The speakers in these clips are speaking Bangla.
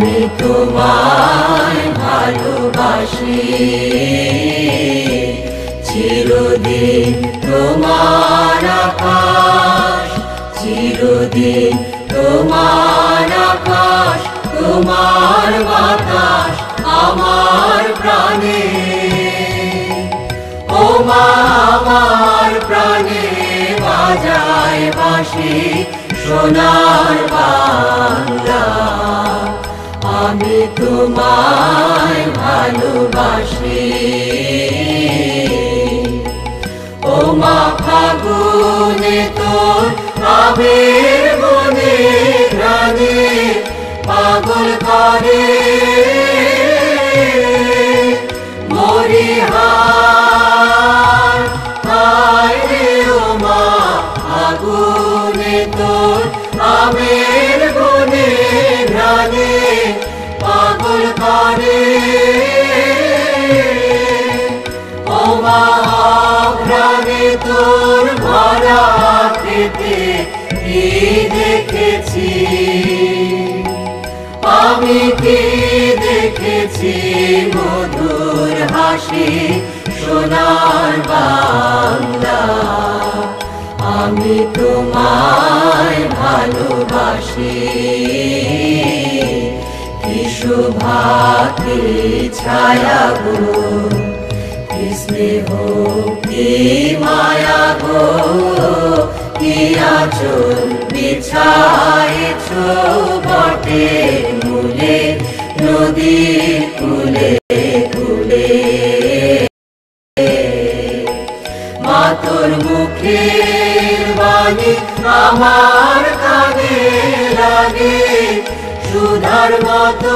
আমি তোমায় ভালোবাসি, চিরদিন তোমার আকাশ, চিরদিন তোমার আকাশ, তোমার বাতাস আমার প্রাণে। ও মা আমার প্রাণে বাজায় বাঁশি সোনার বাংলা, আমি তোমায় ভালোবাসি। ও মা ফাগুনে তোর আবির বনে ঘ্রাণে পাগল করে মরিহার, হায় রে ও মা ফাগুনে তোর আবির বনে ঘ্রাণে পাগল করে। ও মা ঘ্রাণে তোর ভরা খেতে কি দেখেছি, আমি কি দেখেছি মধুর হাসি সোনার বাংলা, আমি তোমায় ভালোবাসি। কি শোভা কি ছায়া গো, কি স্নেহ কি মায়া গো, কি আঁচল বিছায়েছ বটের মূলে নদীর কূলে কূলে। মা তোর মুখের বাণী আমার কানে লাগে সুধার মতো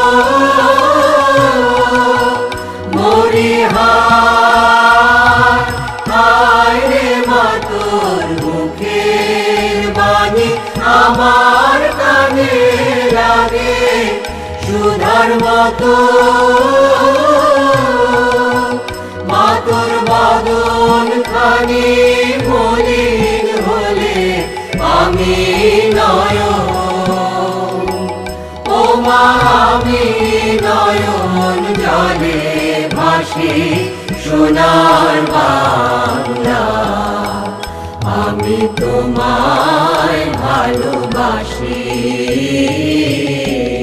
মরিহার, হায় রে মা তোর মুখের বাণী আমার কানে লাগে সুধার মতো। মা তোর বদন খানি মলিন হলে আমি নয়ন, ও মা আমি নয়ন জলে ভাসি সোনার বাংলা, আমি তোমায় ভালোবাসি।